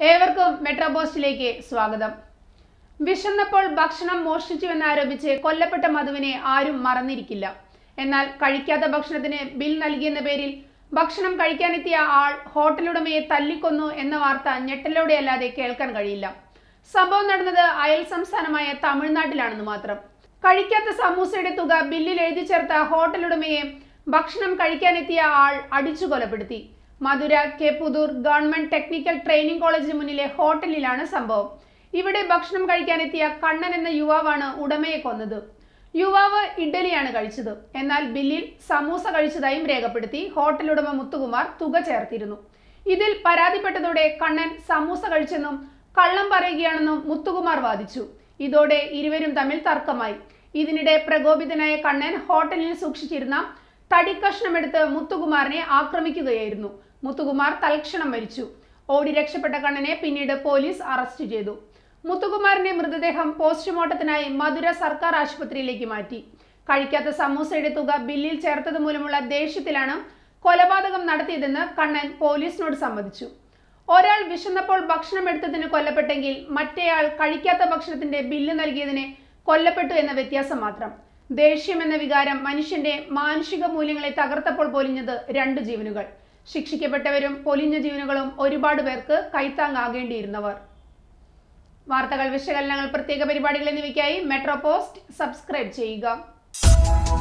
ഏവർക്കും മെട്രോ പോസ്റ്റിലേക്ക് സ്വാഗതം. വിശന്നപ്പോൾ ഭക്ഷണം മോഷ്ടിച്ചുവെന്നാരോപിച്ച് കൊല്ലപ്പെട്ട മധുവിനെ ആരും മറന്നിരിക്കില്ല. എന്നാൽ കഴിക്കാത്ത ഭക്ഷണത്തിന് ബിൽ നൽകിയെന്ന പേരിൽ ഭക്ഷണം കഴിക്കാനെത്തിയ ആൾ ഹോട്ടലുടമയെ തല്ലിക്കൊന്നു എന്ന വാർത്ത ഞെട്ടലോടെയല്ലാതെ കേൾക്കാൻ കഴിയില്ല. സംഭവം നടന്നത് അയൽ സംസ്ഥാനമായ തമിഴ്നാട്ടിലാണെന്ന് മാത്രം. കഴിക്കാത്ത സമൂസയുടെ തുക ബില്ലിൽ എഴുതി ചേർത്ത ഹോട്ടലുടമയെ ഭക്ഷണം കഴിക്കാനെത്തിയ ആൾ അടിച്ചു കൊലപ്പെടുത്തി. മധുര കെപുദൂർ ഗവൺമെന്റ് ടെക്നിക്കൽ ട്രെയിനിംഗ് കോളേജിന് മുന്നിലെ ഹോട്ടലിലാണ് സംഭവം. ഇവിടെ ഭക്ഷണം കഴിക്കാനെത്തിയ കണ്ണൻ എന്ന യുവാവാണ് ഉടമയെ കൊന്നത്. യുവാവ് ഇഡ്ഡലിയാണ് കഴിച്ചത്. എന്നാൽ ബില്ലിൽ സമൂസ കഴിച്ചതായും രേഖപ്പെടുത്തി ഹോട്ടലുടമ മുത്തുകുമാർ തുക ചേർത്തിരുന്നു. ഇതിൽ പരാതിപ്പെട്ടതോടെ കണ്ണൻ സമൂസ കഴിച്ചെന്നും കള്ളം പറയുകയാണെന്നും മുത്തുകുമാർ വാദിച്ചു. ഇതോടെ ഇരുവരും തമ്മിൽ തർക്കമായി. ഇതിനിടെ പ്രകോപിതനായ കണ്ണൻ ഹോട്ടലിൽ സൂക്ഷിച്ചിരുന്ന തടിക്കഷ്ണമെടുത്ത് മുത്തുകുമാറിനെ ആക്രമിക്കുകയായിരുന്നു. മുത്തുകുമാർ തൽക്ഷണം മരിച്ചു. ഓടി രക്ഷപ്പെട്ട കണ്ണനെ പിന്നീട് പോലീസ് അറസ്റ്റ് ചെയ്തു. മുത്തുകുമാറിന്റെ മൃതദേഹം പോസ്റ്റ്മോർട്ടത്തിനായി മധുര സർക്കാർ ആശുപത്രിയിലേക്ക് മാറ്റി. കഴിക്കാത്ത സമൂസയുടെ തുക ബില്ലിൽ ചേർത്തത് മൂലമുള്ള ദേഷ്യത്തിലാണ് കൊലപാതകം നടത്തിയതെന്ന് കണ്ണൻ പോലീസിനോട് സമ്മതിച്ചു. ഒരാൾ വിശന്നപ്പോൾ ഭക്ഷണം എടുത്തതിന് കൊല്ലപ്പെട്ടെങ്കിൽ മറ്റേയാൾ കഴിക്കാത്ത ഭക്ഷണത്തിന്റെ ബില്ല് നൽകിയതിന് കൊല്ലപ്പെട്ടു എന്ന വ്യത്യാസം മാത്രം. ദേഷ്യം എന്ന വികാരം മനുഷ്യന്റെ മാനുഷിക മൂല്യങ്ങളെ തകർത്തപ്പോൾ പൊലിഞ്ഞത് 2 ജീവനുകൾ. ശിക്ഷിക്കപ്പെട്ടവരും പൊലിഞ്ഞ ജീവനുകളും ഒരുപാട് പേർക്ക് കൈത്താങ്ങാകേണ്ടിയിരുന്നവർ. വാർത്തകൾ, വിശകലനങ്ങൾ, പ്രത്യേക പരിപാടികൾ എന്നിവയ്ക്കായി മെട്രോ പോസ്റ്റ് സബ്സ്ക്രൈബ് ചെയ്യുക.